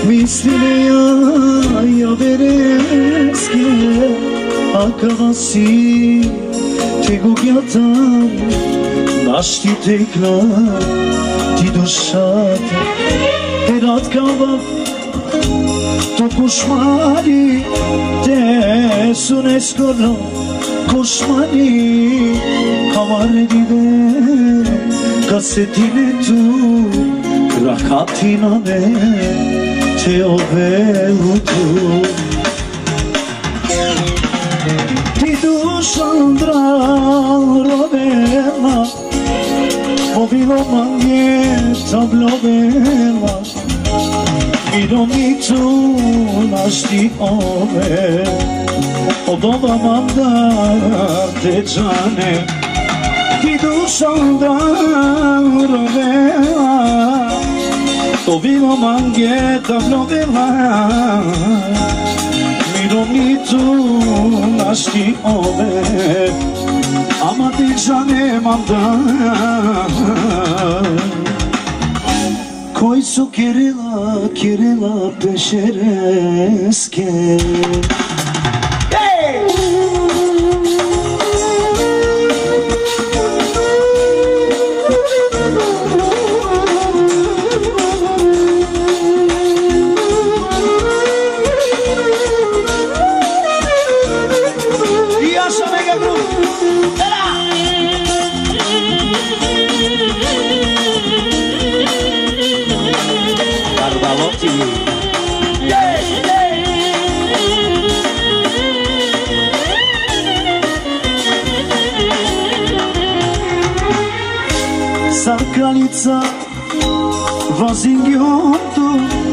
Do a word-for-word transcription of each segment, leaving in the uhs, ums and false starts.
Mislineja ja vereske Akavasi Ti gugjatam Nash ti tekla Ti dushata Herat kava To kushmani Te sunes kono Kushmani Kamar dive Kasetine tu Rakatina me Te ovelutu Ti dushandra rovela Povilo manjeta blovela Miro mi tu našti ove Od ova mandar te džane Ti dushandra rovela To vino manjeta blovela Miro mi tu našti ove Ama ti džane mandar Koji su Kirila, Kirila Pešereske Sarkalica vazingioto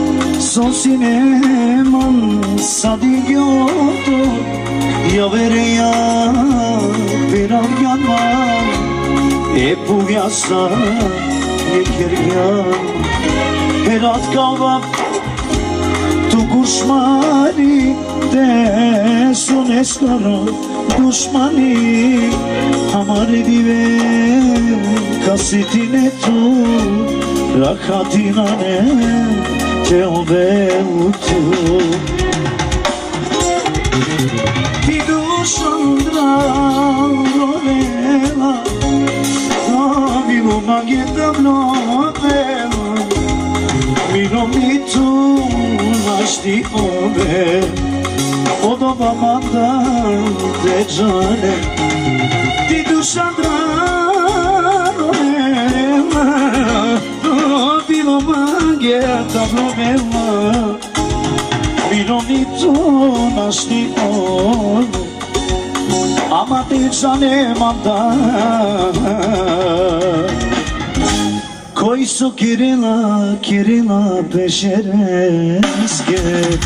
Sosineman sadigioto Ja vereja piravjanman E puvjasa e kjerjan Herat kava Tu kushmani Te suneskara Dushmani Hamare dive Kasitine tu Rakatina ne Te ovelutu Ti dushandra rovela Davilo mageta blovela Miro mi tu našti ove Od ova mandar te džane Ti dushandra rovela Davilo mageta blovela Miro mi tu našti ove Ama ti džane mandar Koji su Kirila, Kirila Pešereske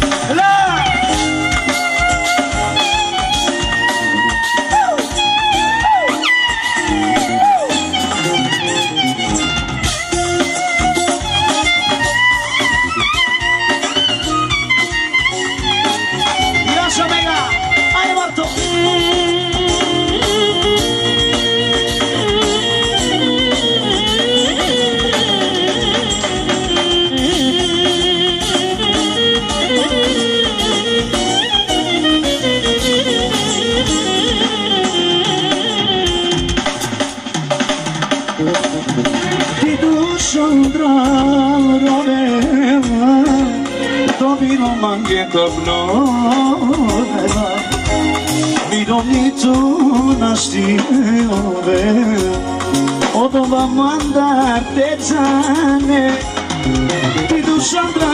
Ti dushandra rovela To vino manjeta blovela Miro mi tu našti ove Od ova mandar te džane Ti dushandra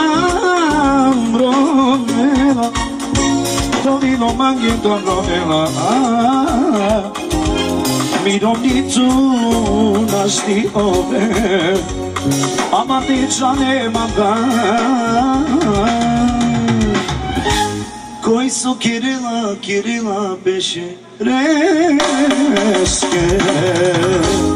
rovela To vino manjeta blovela Miro mi tu našti ove Ama ti džane mandar Koji su Kirila, Kirila Pešereske